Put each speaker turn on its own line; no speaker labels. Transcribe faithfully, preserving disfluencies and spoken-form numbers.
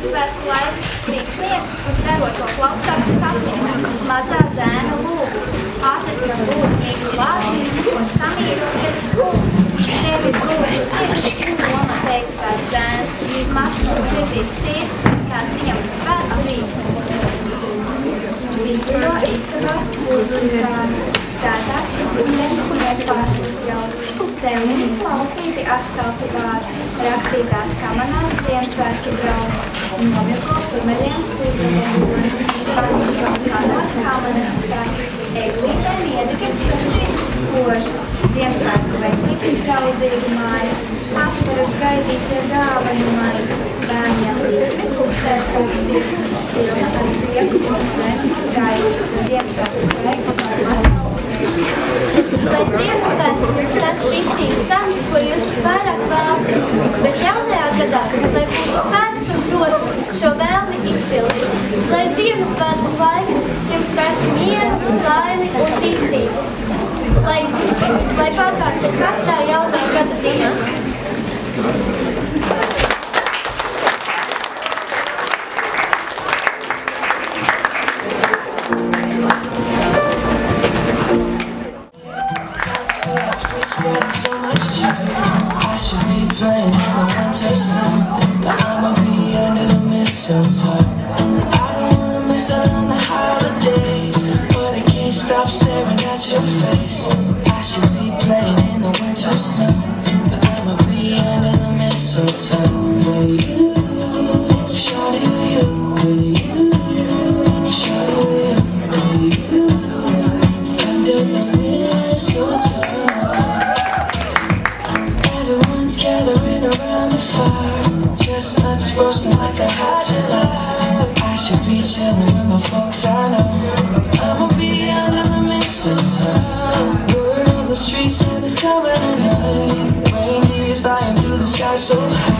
Ziemassvētku laiks, prieks liekas un ķeroto klausās sapņu. Mazā zēna lūgu, atvesim lūdņīgu vārdu, ko samīru sirds lūgu. Tevi brūši sirds, loma teiks kā zēns, mazs un sirdīt tīrs, kā ziņas svētku rīts. Izviro izskatās uzurgāni, sētās ūdens nepārslas jauts, cēliņas laucīti atcelti vārdi, rakstītās kamanās Ziemassvētku draugi, un nomirko pirmajiem sūdzeniem, zvanītos kanāt kamanas stari, eglītēm iedigas svecīgas spoži, Ziemassvētku vecīgas draudzīgi māja, apvaras gaidītie dāvanu maizi, bērņiem līdzmi kustēt savu sirds, pilna ar prieku un zemi gaisa, Ziemassvētku sveiku par pasauli. Lai Ziemassvētku jums tas ticību tam, ko jūs visvairāk vēlaties, bet jaunajā gadā, lai būtu spēks un drosme šo vēlmi izpildīt. Lai Ziemassvētku laiks jums tas mieru, laimi un ticību. Lai, lai pagātu katrā jaunā gada dienā.
I should be playing in the winter snow, but I'ma be under the mistletoe. I don't wanna miss out on the holiday, but I can't stop staring at your face. I should be playing in the winter snow, but I'ma be under the mistletoe. With you, shawty, with you, with you, shawty, with you, with you, under the mistletoe. Gathering around the fire, chestnuts roasting like a hot July. I should be chilling with my folks, I know. I'ma be under the mistletoe. Word on the street, Santa's coming tonight. Reindeers flying through the sky so high.